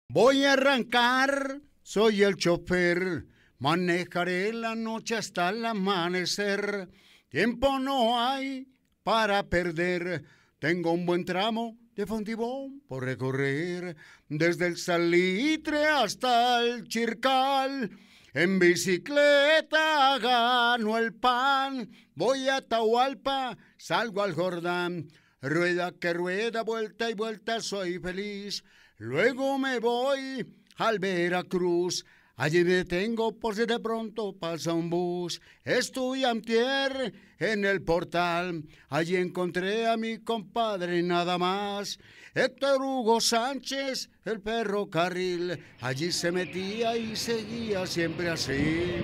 Voy a arrancar, soy el chofer, manejaré la noche hasta el amanecer. Tiempo no hay para perder, tengo un buen tramo de Fontibón por recorrer, desde el Salitre hasta el Chircal. En bicicleta gano el pan, voy a Atahualpa, salgo al Jordán. Rueda que rueda, vuelta y vuelta, soy feliz. Luego me voy al Veracruz. Allí me detengo por si de pronto pasa un bus. Estoy antier en el portal. Allí encontré a mi compadre nada más. Héctor Hugo Sánchez, el ferrocarril. Allí se metía y seguía siempre así.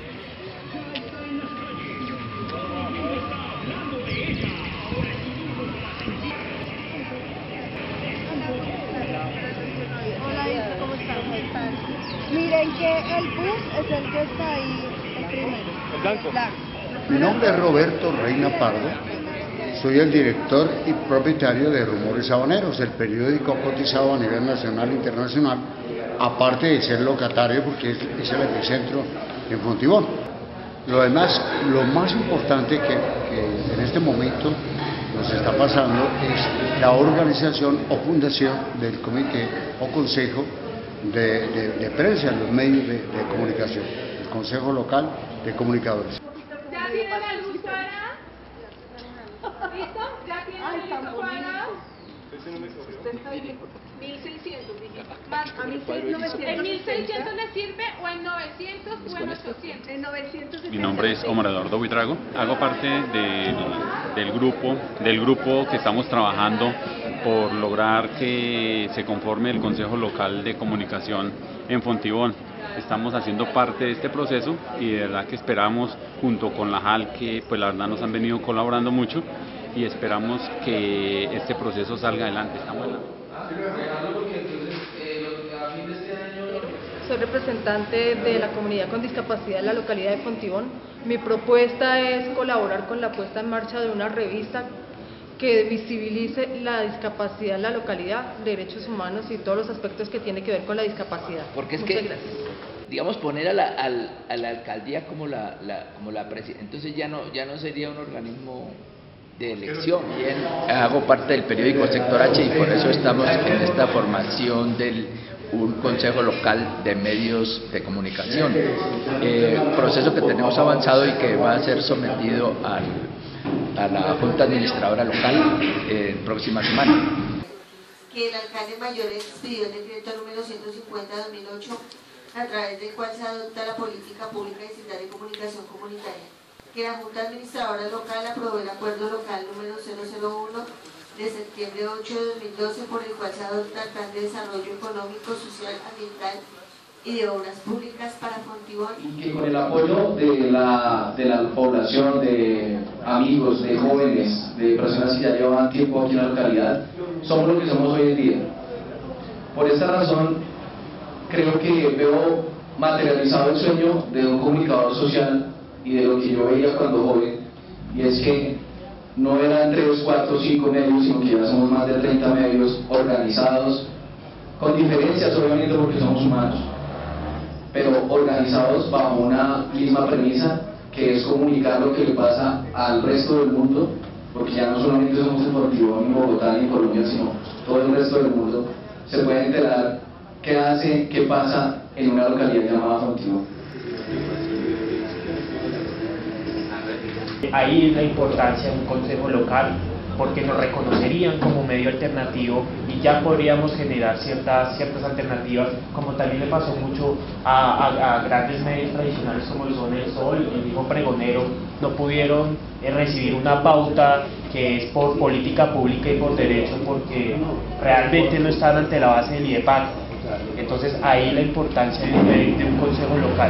Miren que el bus es el que está ahí, el primero. ¿El blanco? Mi nombre es Roberto Reina Pardo. Soy el director y propietario de Rumores Habaneros, el periódico cotizado a nivel nacional e internacional, aparte de ser locatario porque es el epicentro en Fontibón. Lo demás, lo más importante que en este momento nos está pasando es la organización o fundación del comité o consejo de prensa en los medios de comunicación, el Consejo Local de Comunicadores. ¿Ya tiene la luz para? ¿Listo? ¿Ya tiene la luz para? Más, ¿en 1600 le sirve o en 900 o en 800? En 900. Mi nombre es Omar Eduardo Buitrago. Hago parte del grupo que estamos trabajando por lograr que se conforme el Consejo Local de Comunicación en Fontibón. Estamos haciendo parte de este proceso y de verdad que esperamos, junto con la JAL, que pues la verdad nos han venido colaborando mucho, y esperamos que este proceso salga adelante. Estamos adelante. Soy representante de la comunidad con discapacidad en la localidad de Fontibón. Mi propuesta es colaborar con la puesta en marcha de una revista que visibilice la discapacidad en la localidad, derechos humanos y todos los aspectos que tienen que ver con la discapacidad. Porque es Muchas que, gracias. digamos, poner a la alcaldía como la presidenta, entonces ya no sería un organismo de elección. Bien, hago parte del periódico Sector H y por eso estamos en esta formación un consejo local de medios de comunicación, proceso que tenemos avanzado y que va a ser sometido a la Junta Administradora Local próxima semana. Que el alcalde mayor expidió el decreto número 150/2008, a través del cual se adopta la política pública distrital de comunicación comunitaria. Que la Junta Administradora Local aprobó el acuerdo local número 001 de septiembre 8 de 2012, por el cual se adopta el Plan de Desarrollo Económico, Social, Ambiental y de Obras Públicas para Fontibón. Que con el apoyo de la población, de amigos, de jóvenes, de personas que ya llevan tiempo aquí en la localidad, somos lo que somos hoy en día. Por esta razón, creo que veo materializado el sueño de un comunicador social y de lo que yo veía cuando joven, y es que no eran 3, 4, 5 medios, sino que ya somos más de 30 medios organizados, con diferencias obviamente porque somos humanos, pero organizados bajo una misma premisa, que es comunicar lo que le pasa al resto del mundo, porque ya no solamente somos en Fontibón, ni Bogotá, ni Colombia, sino todo el resto del mundo se puede enterar qué pasa en una localidad llamada Fontibón. Ahí es la importancia de un consejo local, porque nos reconocerían como medio alternativo y ya podríamos generar ciertas alternativas, como también le pasó mucho a grandes medios tradicionales como lo son El Sol, el mismo Pregonero. No pudieron recibir una pauta que es por política pública y por derecho, porque realmente no están ante la base del IDEPAC. Entonces ahí la importancia de un consejo local.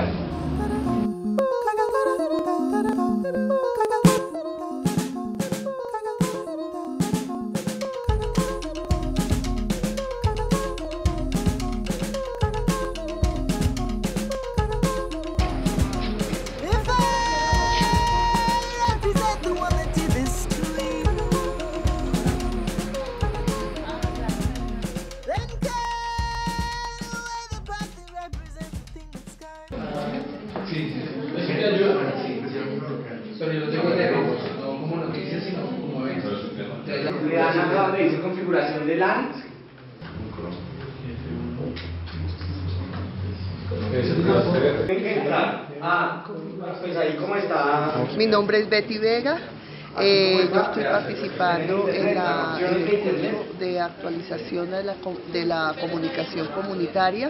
Le dan acá donde dice configuración de LAN. Pues ahí cómo está. Mi nombre es Betty Vega. Yo estoy participando en el curso de actualización de la comunicación comunitaria.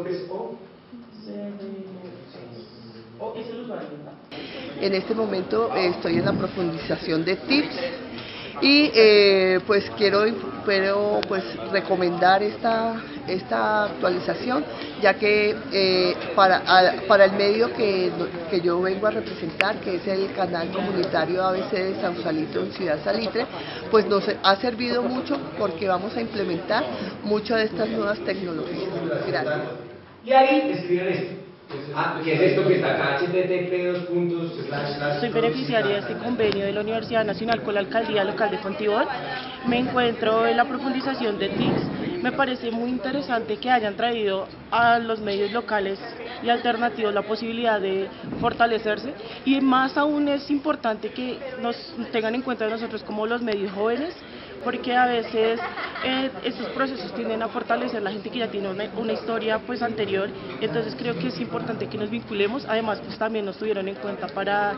En este momento estoy en la profundización de tips y pues quiero recomendar esta actualización, ya que para el medio que yo vengo a representar, que es el canal comunitario ABC de Sausalito en Ciudad Salitre, pues nos ha servido mucho porque vamos a implementar muchas de estas nuevas tecnologías. Gracias. Y ahí escriben esto. ¿Qué es esto que está acá? http://. Soy beneficiaria de este convenio de la Universidad Nacional con la Alcaldía Local de Fontibón. Me encuentro en la profundización de TICS. Me parece muy interesante que hayan traído a los medios locales y alternativos la posibilidad de fortalecerse, y más aún es importante que nos tengan en cuenta nosotros como los medios jóvenes, porque a veces estos procesos tienden a fortalecer a la gente que ya tiene una historia pues anterior. Entonces creo que es importante que nos vinculemos. Además pues también nos tuvieron en cuenta para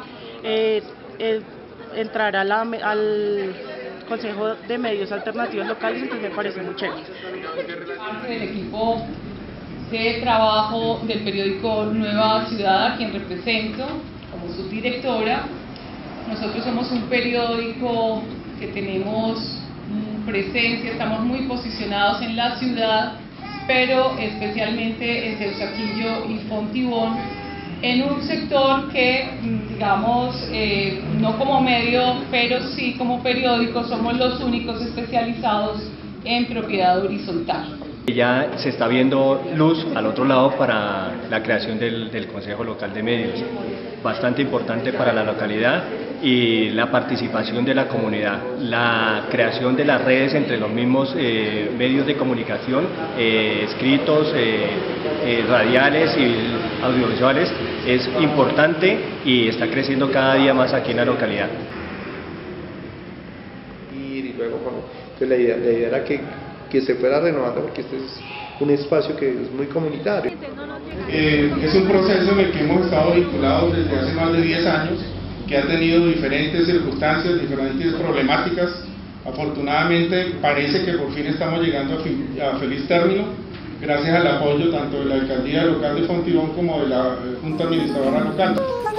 entrar al Consejo de Medios Alternativos Locales, entonces me parece muy chévere. Del equipo de trabajo del periódico Nueva Ciudad, a quien represento como subdirectora. Nosotros somos un periódico que tenemos presencia, estamos muy posicionados en la ciudad, pero especialmente en Teusaquillo y Fontibón, en un sector que, digamos, no como medio, pero sí como periódico, somos los únicos especializados en propiedad horizontal. Ya se está viendo luz al otro lado para la creación del Consejo Local de Medios, bastante importante para la localidad, y la participación de la comunidad, la creación de las redes entre los mismos medios de comunicación, escritos, radiales y audiovisuales, es importante y está creciendo cada día más aquí en la localidad. Y luego, pues la idea era que se fuera renovando, porque este es un espacio que es muy comunitario. Es un proceso en el que hemos estado vinculados desde hace más de 10 años, que ha tenido diferentes circunstancias, diferentes problemáticas. Afortunadamente parece que por fin estamos llegando a feliz término, gracias al apoyo tanto de la Alcaldía Local de Fontibón como de la Junta Administradora Local.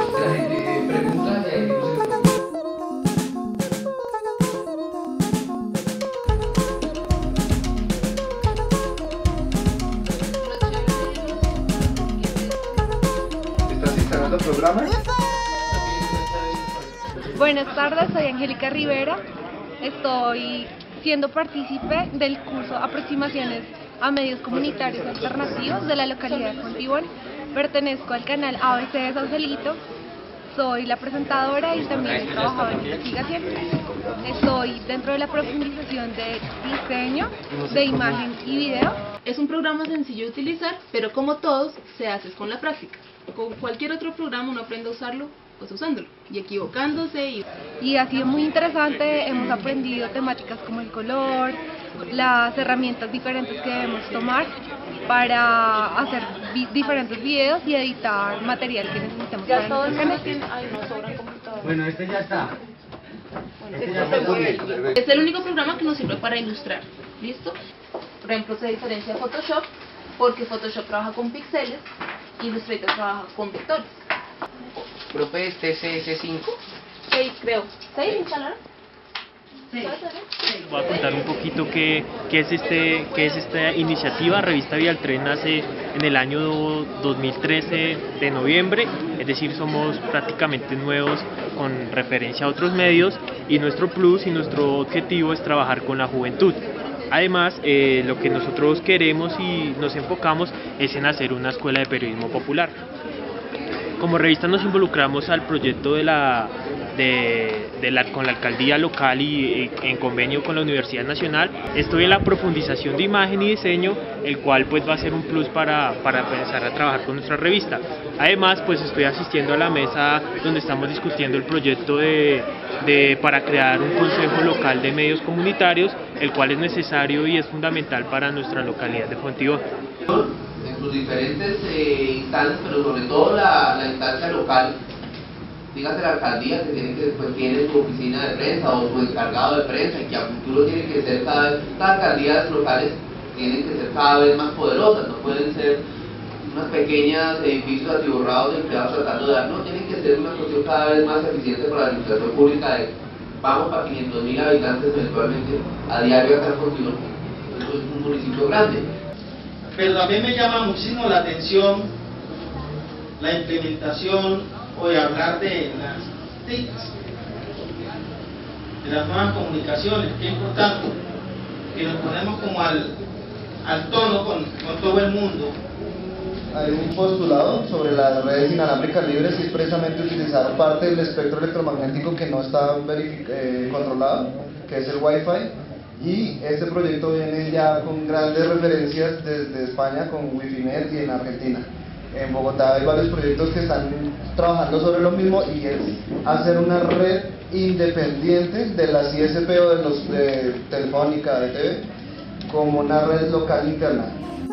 ¿Estás instalando programas? Buenas tardes, soy Angélica Rivera. Estoy siendo partícipe del curso Aproximaciones a Medios Comunitarios Alternativos de la localidad de Fontibón. Pertenezco al canal ABC de Sausalito. Soy la presentadora y también he trabajado en investigación. Estoy dentro de la profundización de diseño, de imagen y video. Es un programa sencillo de utilizar, pero como todos, se hace con la práctica. Con cualquier otro programa uno aprende a usarlo pues usándolo y equivocándose. Y ha sido muy interesante, hemos aprendido temáticas como el color, las herramientas diferentes que debemos tomar para hacer diferentes videos y editar material que necesitemos para nuestro canal. Bueno, este ya está. Es el único programa que nos sirve para ilustrar, ¿listo? Por ejemplo, se diferencia de Photoshop porque Photoshop trabaja con píxeles y Illustrator trabaja con vectores. Profe, este es CS5. 6 creo. ¿6 instalaron? Voy a contar un poquito qué es esta iniciativa. Revista Vía al Tren nace en el año 2013 de noviembre, es decir, somos prácticamente nuevos con referencia a otros medios, y nuestro plus y nuestro objetivo es trabajar con la juventud. Además, lo que nosotros queremos y nos enfocamos es en hacer una escuela de periodismo popular. Como revista nos involucramos al proyecto con la alcaldía local y en convenio con la Universidad Nacional. Estoy en la profundización de imagen y diseño, el cual pues va a ser un plus para empezar a trabajar con nuestra revista. Además, pues estoy asistiendo a la mesa donde estamos discutiendo el proyecto de para crear un consejo local de medios comunitarios, el cual es necesario y es fundamental para nuestra localidad de Fontibón. En sus diferentes instancias, pero sobre todo la instancia local, dígase la alcaldía, que tiene su oficina de prensa o su encargado de prensa, y que a futuro tiene que ser cada vez, las alcaldías locales tienen que ser cada vez más poderosas, no pueden ser unas pequeñas edificios atiborrados de empleados tratando de dar, no, tienen que ser una cuestión cada vez más eficiente para la administración pública de, vamos para 500.000 habitantes eventualmente a diario acá en Fontibón. Eso es un municipio grande. Pero también me llama muchísimo la atención la implementación o de hablar de las TICs, de las nuevas comunicaciones. Qué importante que nos ponemos como al tono con todo el mundo. Hay un postulado sobre las redes inalámbricas libres y es precisamente utilizar parte del espectro electromagnético que no está controlado, que es el Wi-Fi. Y este proyecto viene ya con grandes referencias desde España con Wifinet y en Argentina. En Bogotá hay varios proyectos que están trabajando sobre lo mismo y es hacer una red independiente de las ISP o de los de Telefónica, de TV, como una red local interna.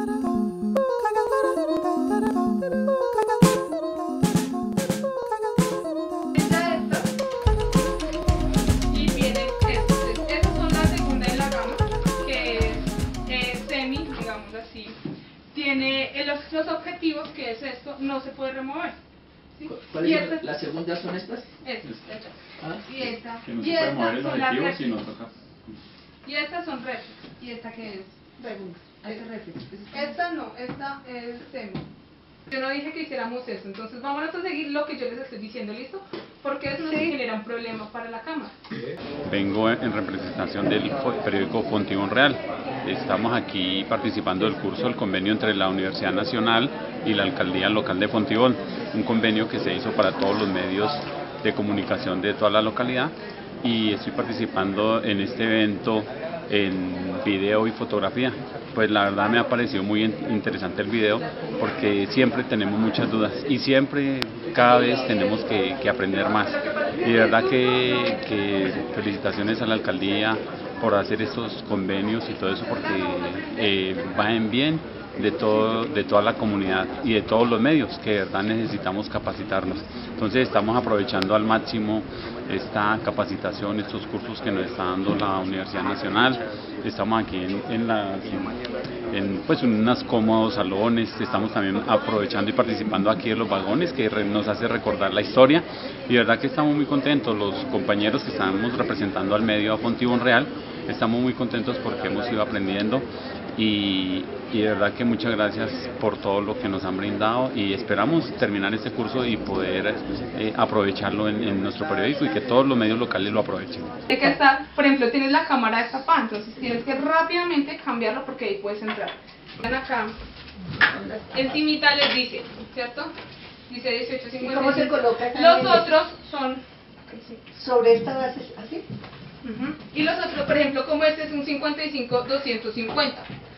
Tiene los objetivos, que es esto, no se puede remover. ¿Sí? ¿Cuáles son las segundas son estas? Y esta. Que no se puede mover el objetivo si no toca. Y estas son réplicas. ¿Y esta qué es? Segunda. Esta no, esta es semi. Yo no dije que hiciéramos eso, entonces vámonos a seguir lo que yo les estoy diciendo, ¿listo? Porque eso no se genera un problema para la Cámara. Vengo en representación del periódico Fontibón Real. Estamos aquí participando del curso del convenio entre la Universidad Nacional y la Alcaldía Local de Fontibón, un convenio que se hizo para todos los medios de comunicación de toda la localidad, y estoy participando en este evento en video y fotografía. Pues la verdad me ha parecido muy interesante el video porque siempre tenemos muchas dudas y siempre, cada vez tenemos que aprender más. Y de verdad que felicitaciones a la alcaldía por hacer estos convenios y todo eso, porque va en bien de toda la comunidad y de todos los medios, que de verdad necesitamos capacitarnos. Entonces estamos aprovechando al máximo esta capacitación, estos cursos que nos está dando la Universidad Nacional. Estamos aquí en unos cómodos salones, estamos también aprovechando y participando aquí en los vagones, que nos hace recordar la historia, y de verdad que estamos muy contentos. Los compañeros que estamos representando al medio a Fontibón Real, estamos muy contentos porque hemos ido aprendiendo, y de verdad que muchas gracias por todo lo que nos han brindado, y esperamos terminar este curso y poder aprovecharlo en nuestro periódico y que todos los medios locales lo aprovechen. Que está, por ejemplo, tienes la cámara destapada, entonces tienes que rápidamente cambiarlo porque ahí puedes entrar. Ven acá, encimita les dice, ¿cierto? Dice 18.50. ¿Cómo se coloca? Los otros son sobre esta base, así. Y los otros, por ejemplo, como este es un 55-250.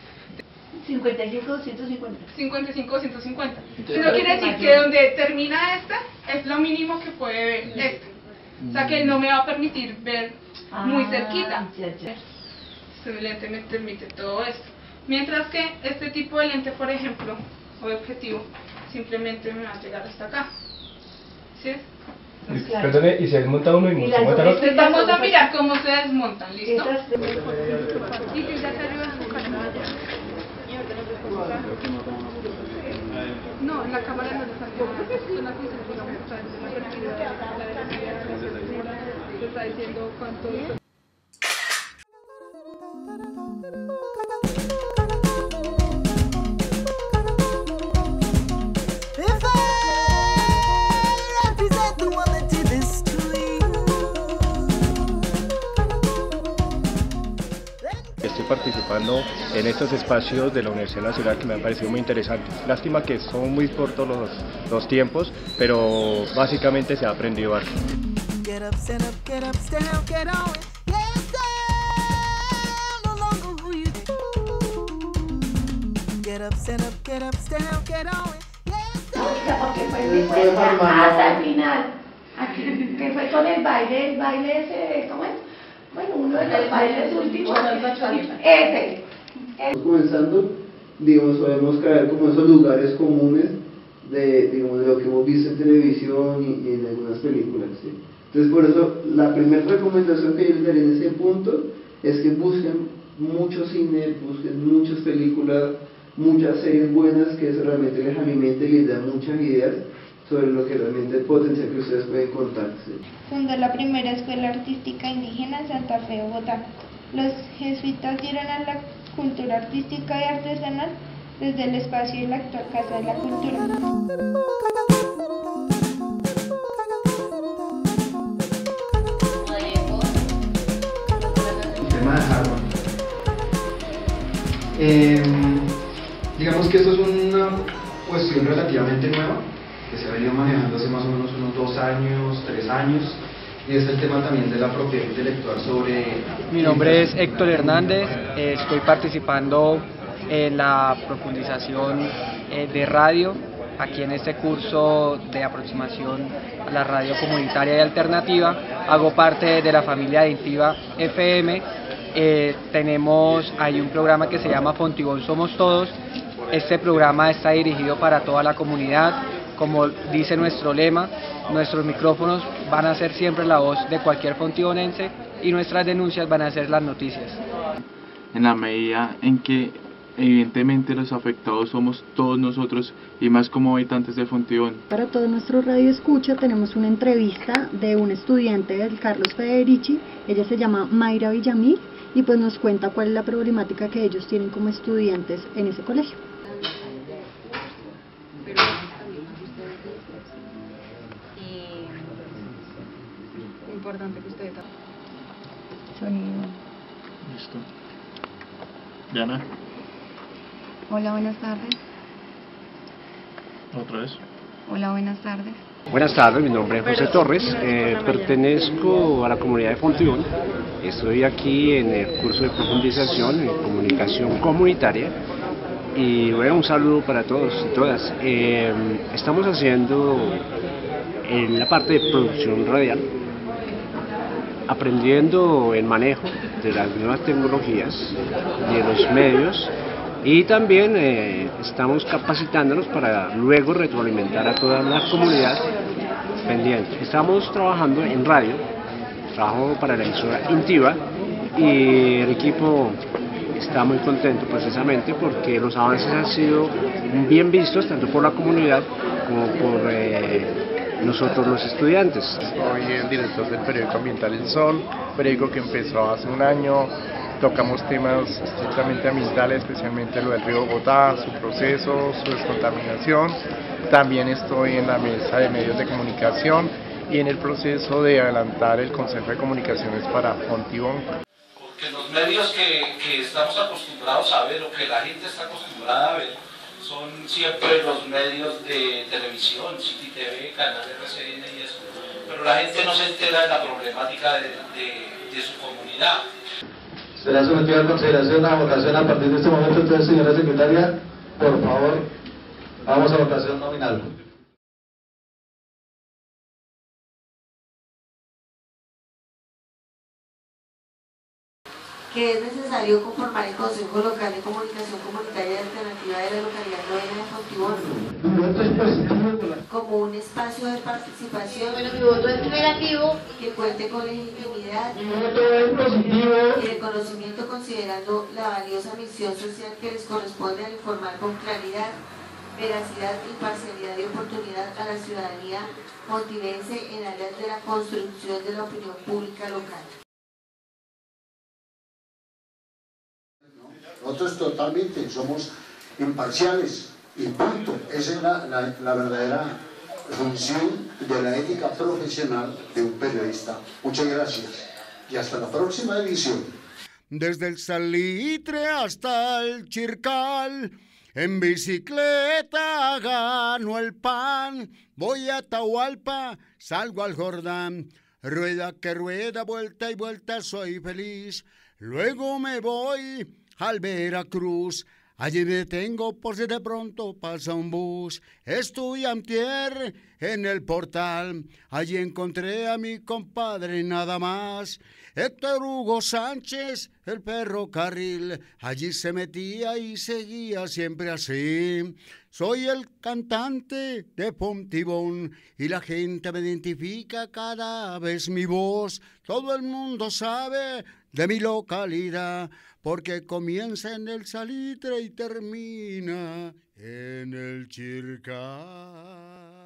55-250. 55-250. Eso quiere decir que donde termina esta es lo mínimo que puede ver esta. O sea que no me va a permitir ver muy cerquita. Este lente me permite todo esto. Mientras que este tipo de lente, por ejemplo, o de objetivo, simplemente me va a llegar hasta acá. ¿Sí? Perdone, ¿y se desmonta uno y se desmonta el otro? Vamos a mirar cómo se desmontan, ¿listo? Y que ya te ayuda a buscar. No, en la cámara no le salió nada. Es una función, digamos, se está diciendo cuánto es. Estoy participando en estos espacios de la Universidad Nacional que me han parecido muy interesantes. Lástima que son muy cortos los tiempos, pero básicamente se ha aprendido algo. Hasta el final. que fue con el baile ese, ¿cómo es? Bueno, uno de los bailes últimos, ese. Comenzando, digamos, podemos caer como esos lugares comunes de, digamos, de lo que hemos visto en televisión y en algunas películas, ¿sí? Entonces, por eso, la primera recomendación que yo les daré en ese punto es que busquen mucho cine, busquen muchas películas, muchas series buenas que eso realmente les alimente y les da muchas ideas sobre lo que realmente el potencial que ustedes pueden contar, ¿sí? Fundó la primera escuela artística indígena en Santa Fe, Bogotá. Los jesuitas dieron a la cultura artística y artesanal desde el espacio de la actual Casa de la Cultura. El tema de Harvard. Digamos que esto es una cuestión relativamente nueva, que se ha venido manejando hace más o menos unos 2 años, 3 años, y es el tema también de la propiedad intelectual sobre... Mi nombre es Héctor Hernández, estoy participando en la profundización de radio, aquí en este curso de aproximación a la radio comunitaria y alternativa. Hago parte de la familia adictiva FM, hay un programa que se llama Fontibón Somos Todos. Este programa está dirigido para toda la comunidad. Como dice nuestro lema, nuestros micrófonos van a ser siempre la voz de cualquier fontibonense y nuestras denuncias van a ser las noticias. En la medida en que evidentemente los afectados somos todos nosotros y más como habitantes de Fontibón. Para todo nuestro radio escucha tenemos una entrevista de un estudiante del Carlos Federici, ella se llama Mayra Villamil y pues nos cuenta cuál es la problemática que ellos tienen como estudiantes en ese colegio. Importante que ustedes... Sonido. Listo. Diana. Hola, buenas tardes. Otra vez. Hola, buenas tardes. Buenas tardes, mi nombre es José Torres, pertenezco a la comunidad de Fontibón, estoy aquí en el curso de profundización en comunicación comunitaria y bueno, un saludo para todos y todas. Estamos haciendo en la parte de producción radial, aprendiendo el manejo de las nuevas tecnologías, de los medios y también estamos capacitándonos para luego retroalimentar a toda la comunidad pendiente. Estamos trabajando en radio, trabajo para la emisora Intiva y el equipo está muy contento precisamente porque los avances han sido bien vistos tanto por la comunidad como por nosotros los estudiantes. Soy el director del periódico Ambiental El Sol, periódico que empezó hace un año. Tocamos temas estrictamente ambientales, especialmente lo del río Bogotá, su proceso, su descontaminación. También estoy en la mesa de medios de comunicación y en el proceso de adelantar el Consejo de Comunicaciones para Fontibón. Porque los medios que estamos acostumbrados a ver o que la gente está acostumbrada a ver son siempre los medios de televisión, City TV, Canal RCN y eso. Pero la gente no se entera de la problemática de su comunidad. Será sometido a consideración a votación a partir de este momento. Entonces, señora secretaria, por favor, vamos a votación nominal. Que es necesario conformar el Consejo Local de Comunicación Comunitaria y Alternativa de la localidad novena de Fontibón como un espacio de participación. Bueno, mi voto es negativo. Que cuente con legitimidad y reconocimiento considerando la valiosa misión social que les corresponde al informar con claridad, veracidad, imparcialidad y oportunidad a la ciudadanía fontinense en áreas de la construcción de la opinión pública local. Nosotros totalmente somos imparciales y punto. Esa es la verdadera función de la ética profesional de un periodista. Muchas gracias y hasta la próxima edición. Desde el Salitre hasta el Chircal, en bicicleta gano el pan, voy a Atahualpa, salgo al Jordán, rueda que rueda, vuelta y vuelta, soy feliz, luego me voy al Veracruz, allí me detengo por si de pronto pasa un bus. Estoy antier en el portal. Allí encontré a mi compadre nada más, Héctor Hugo Sánchez, el ferrocarril. Allí se metía y seguía siempre así. Soy el cantante de Pontibón y la gente me identifica cada vez mi voz. Todo el mundo sabe de mi localidad porque comienza en el Salitre y termina en el Chircal.